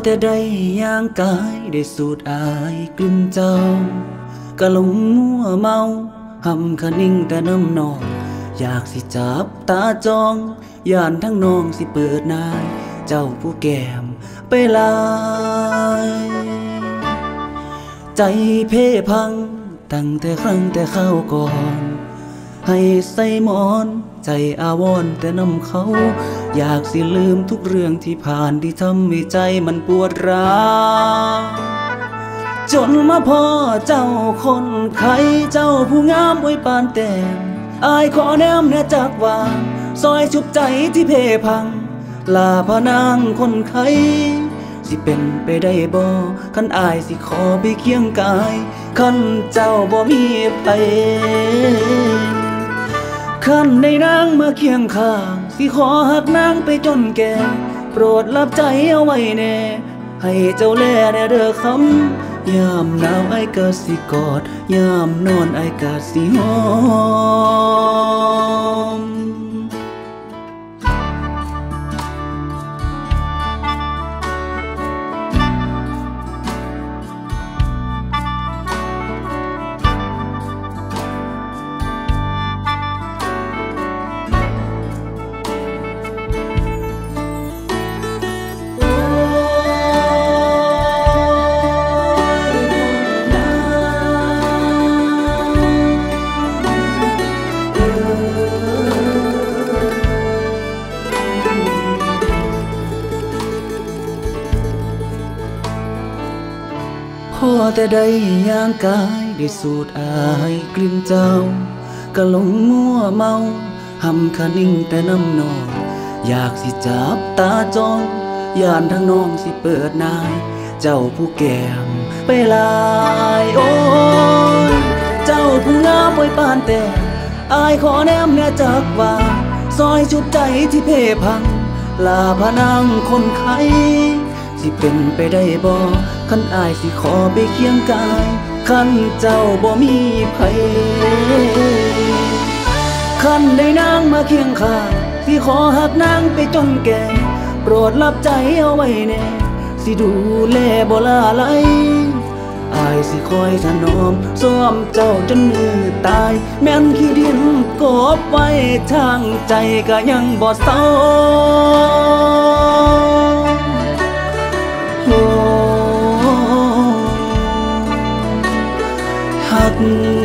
แต่ได้ย่างกายได้สูดอายกลิ่นเจ้ากะหลงมัวเมาหำคะนิ่งแต่น้ำนองอยากสิจับตาจองย่านทั้งน้องสิเปิดนายเจ้าผู้แก้มไปลายใจเพ่พังตั้งแต่ครั้งแต่เข้าก่อนให้ใส่หมอนใจอาวรณ์แต่นำเขาอยากสิลืมทุกเรื่องที่ผ่านที่ทำให้ใจมันปวดร้าวจนมาพ่อเจ้าคนไข้เจ้าผู้งามไว้ปานแต้มอายขอแนมแน่จากวางซอยชุบใจที่เพ่พังลาพนางคนไข้สิเป็นไปได้บ่คันอายสิขอไปเคียงกายคันเจ้าบ่มีไปคันได้นางมาเคียงข้างสิขอหักนางไปจนแก่โปรดรับใจเอาไว้แน่ให้เจ้าแลแน่เด้อคำยามหนาวไอ้ก็สิกอดยามนอนไอ้ก็สิหอมพอแต่ได้ย่างกายได้สูดอายกลิ่นเจ้ากะหลงมัวเมาหำคะนิ่งแต่น้ำนองอยากสิจับตาจองย่านทั้งน้องสิเปิดนายเจ้าผู้แก้มไปลายโอ้ยเจ้าผู้งามไว้ปานแต่อายขอแนมแน่จากว่าซอยชุบใจที่เพ่พังลาพนางคนไข้สิเป็นไปได้บ่คันอายสิขอไปเคียงกายคันเจ้าบ่มีไผคันได้นางมาเคียงข้างสิขอหักนางไปจนแก่โปรดรับใจเอาไว้แน่สิดูแลบ่ลาไหลอายสิคอยถนอมซ้อมเจ้าจนมือตายแม่นขี้ดินกบไว้ทางใจก็ยังบ่เศร้าหัก